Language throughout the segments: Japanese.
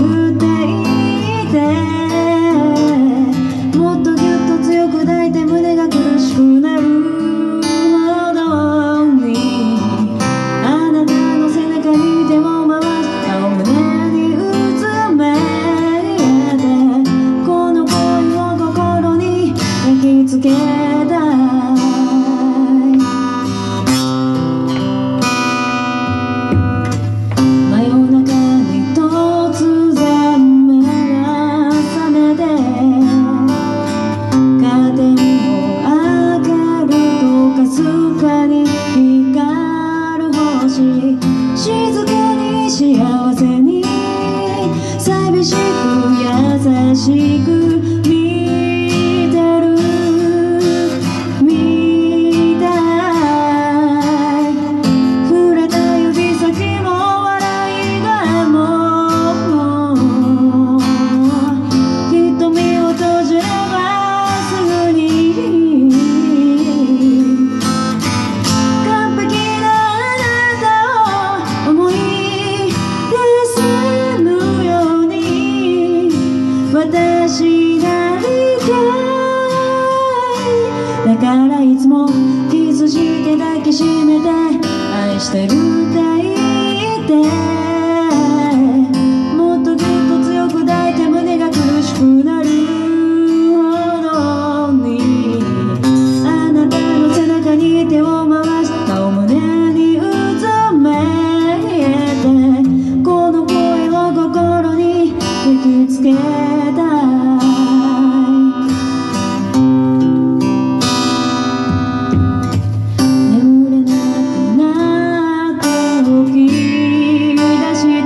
っていて、もっとぎゅっと強く抱いて胸が苦しくなるほどに、あなたの背中に手を回し顔胸にうつめて、この恋を心に焼き付けたい。真夜中に突然目が覚めて、カーテンを開けるとかすかに光る星、静かに幸せに寂しく優しく見てるみたい。触れた指先も笑い声も、瞳を閉じればすぐに完璧なあなたを思い出せぬように私なりたい。だからいつもキスして抱きしめて愛してるって言って、もっとぎゅっと強く抱いて胸が苦しくなるほどに、あなたの背中に手を回し顔胸にうずめて、この声を心に焼き付けたい。眠れなくなって起き出して、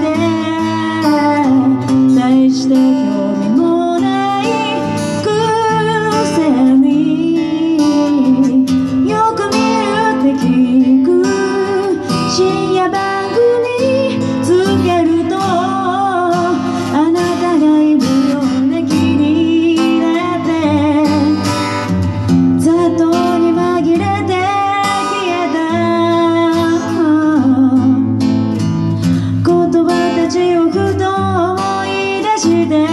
大して興味もないくせによく見るって聞く深夜番組つけると、あなたがいるようで気に入れて、ざっとに紛れて消えた言葉たちをふと思い出して、